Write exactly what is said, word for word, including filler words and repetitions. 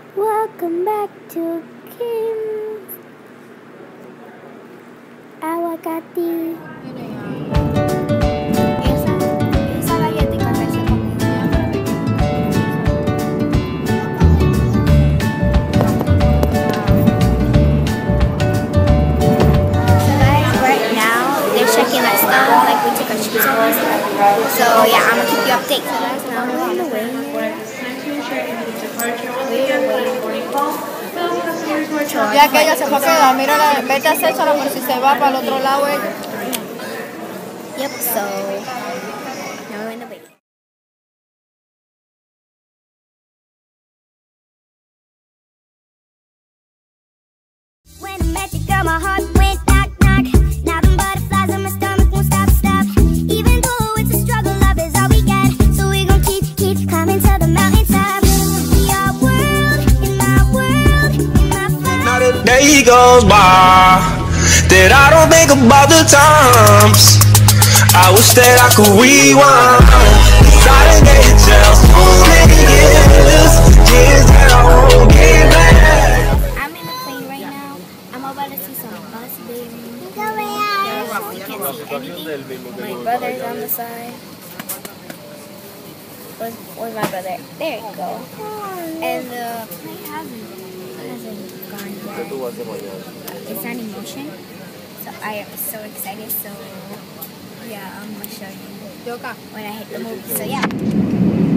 Welcome back to Kim's Aguacate. Esa, esa galletita que se comía. So guys, right now they're checking our stuff, like we took our shoes off. So yeah, I'm gonna keep you updated. So guys, now we're on the way. Ya que ella se fue a quedar, mira, vete a hacérsela por si se va para el otro lado ella. Yep, so now we're in the way. When I met you, girl, my heart went knock, knock. Now them butterflies in my stomach won't stop, stop. Even though it's a struggle, love is all we got. So we gon' keep, keep climbing to the mountaintop. Your world, in my world, in my fire. Now the day goes by that I don't think about the times. I wish that I could rewind. Cause I done gave jail so many years, years that I won't get back. I'm in the plane right now. I'm about to see some bus baby. You can't see anything. My brother's on the side. Where's, where's my brother? There you go. And the plane hasn't, hasn't gone yet. It's not in motion. So I am so excited. So yeah, I'm gonna show you when I hit the movie. So yeah.